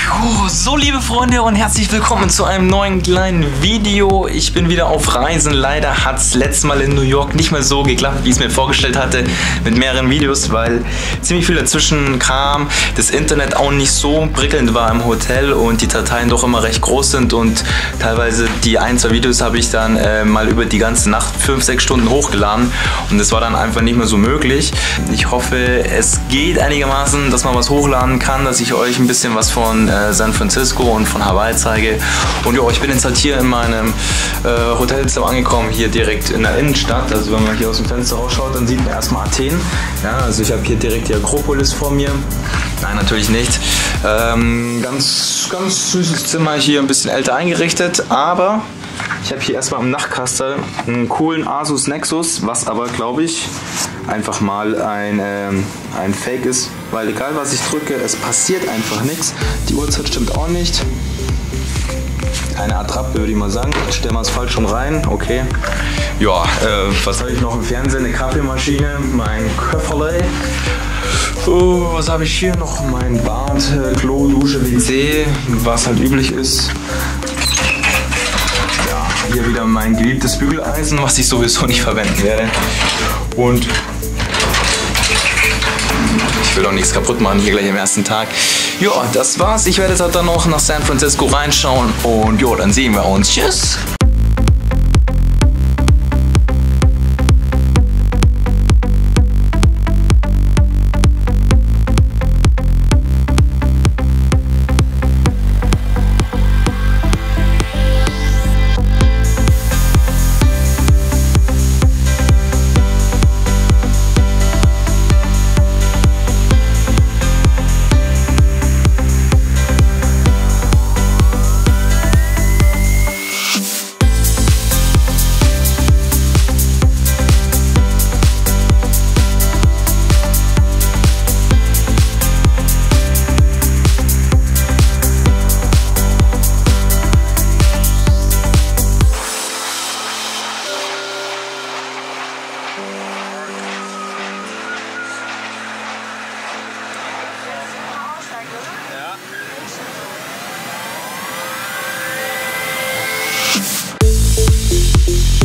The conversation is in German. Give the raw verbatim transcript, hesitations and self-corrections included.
Puh, so liebe Freunde und herzlich willkommen zu einem neuen kleinen Video. Ich bin wieder auf Reisen. Leider hat es letztes Mal in New York nicht mehr so geklappt, wie ich es mir vorgestellt hatte, mit mehreren Videos, weil ziemlich viel dazwischen kam, das Internet auch nicht so prickelnd war im Hotel und die Dateien doch immer recht groß sind und teilweise die ein, zwei Videos habe ich dann äh, mal über die ganze Nacht fünf, sechs Stunden hochgeladen und das war dann einfach nicht mehr so möglich. Ich hoffe, es geht einigermaßen, dass man was hochladen kann, dass ich euch ein bisschen was von äh, San Francisco und von Hawaii zeige. Und ja, ich bin jetzt halt hier in meinem äh, Hotelzimmer angekommen, hier direkt in der Innenstadt. Also wenn man hier aus dem Fenster rausschaut, dann sieht man erstmal Athen. Ja, also ich habe hier direkt die Akropolis vor mir. Nein, natürlich nicht. Ähm, ganz, ganz süßes Zimmer hier, ein bisschen älter eingerichtet, aber ich habe hier erstmal im Nachtkastel einen coolen Asus Nexus, was aber, glaube ich, einfach mal ein, ähm, ein Fake ist, weil egal was ich drücke, es passiert einfach nichts. Die Uhrzeit stimmt auch nicht. Eine Attrappe, würde ich mal sagen. Stellen wir es falsch rum rein, okay. Ja, äh, was habe ich noch im Fernsehen? Eine Kaffeemaschine, mein Köfferle. Oh, was habe ich hier noch? Mein Bad, äh, Klo, Dusche, W C, was halt üblich ist. Hier wieder mein geliebtes Bügeleisen, was ich sowieso nicht verwenden werde. Und ich will auch nichts kaputt machen hier gleich am ersten Tag. Ja, das war's. Ich werde jetzt halt dann noch nach San Francisco reinschauen und ja, dann sehen wir uns. Tschüss! Ja.